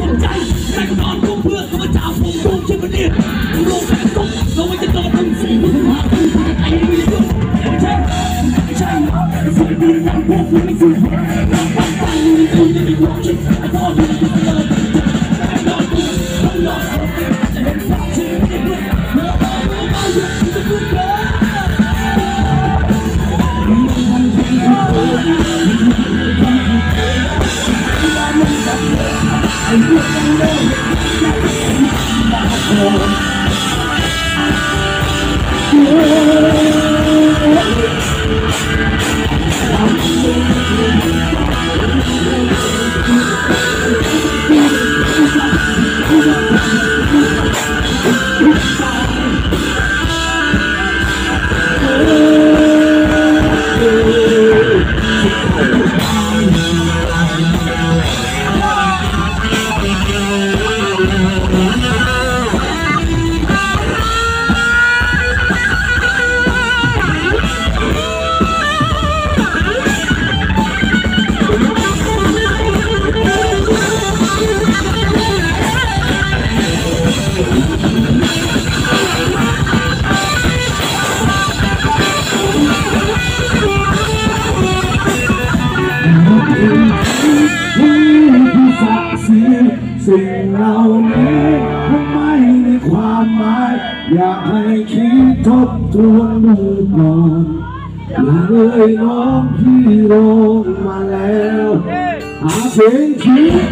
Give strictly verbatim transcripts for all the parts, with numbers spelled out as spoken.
ใจแม่งนอนร่วมเพื่อนเขามาจ่าผมร่วมใช่ไหมเนี่ยร่วมกันก็เราไม่จะโดนทั้งสี่ผู้หาทั้งผู้ไอ้ไม่ยุ่งไม่ใช่ไม่ใช่สวยดีนะพวกคุณไม่สวยเราฟังฟังคุณจะมีความคิดไอ้พ่อคุณจะเลิกแม่งนอนกูต้องนอนจะเห็นภาพที่ไม่ได้เมื่อเราเราเราจะพูดเยอะไอ้พวกนั้นเลยสิ่งเหล่านี้คงไม่มีความหมายอยากให้คิดทบทวนดูก่อนอย่าเลยน้องพี่ลงมาแล้วหาเพลงคิด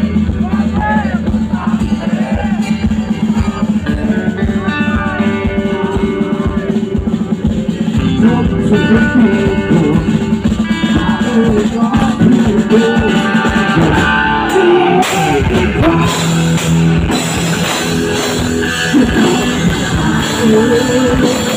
ทบทวนดูก่อนหาเลยน้องพี่ลงOh